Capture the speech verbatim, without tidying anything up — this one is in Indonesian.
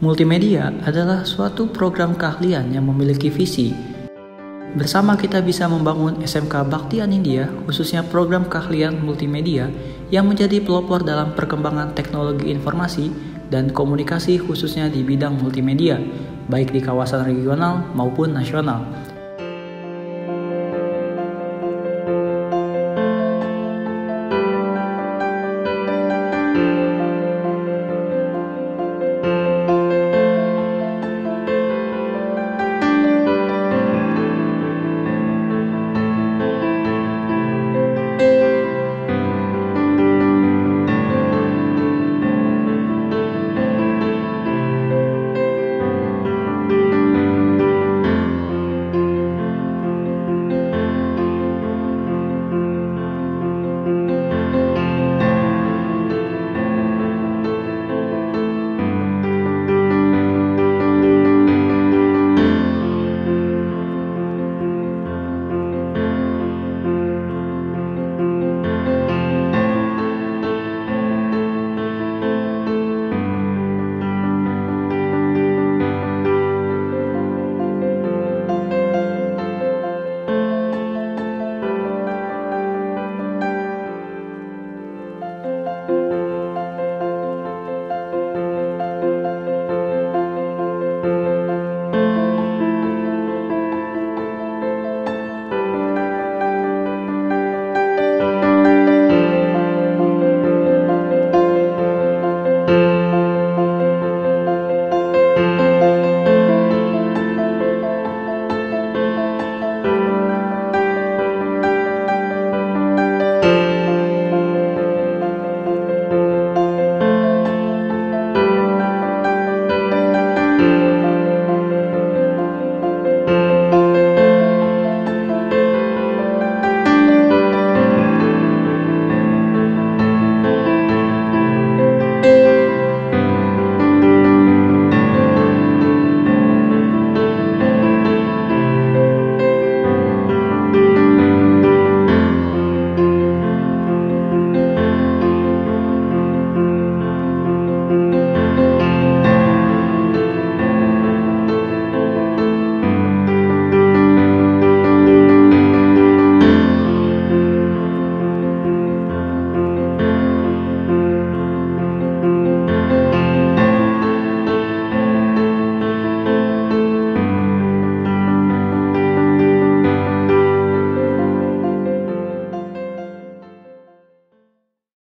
Multimedia adalah suatu program keahlian yang memiliki visi. Bersama kita bisa membangun S M K Bakti Anindya, khususnya program keahlian multimedia yang menjadi pelopor dalam perkembangan teknologi informasi dan komunikasi khususnya di bidang multimedia, baik di kawasan regional maupun nasional.